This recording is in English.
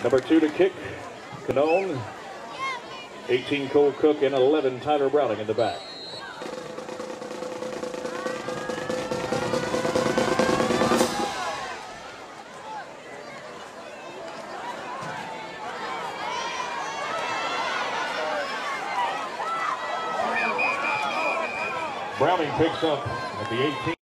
Number 2 to kick, Canone. 18, Cole Cook, and 11, Tyler Browning in the back. Browning picks up at the 18.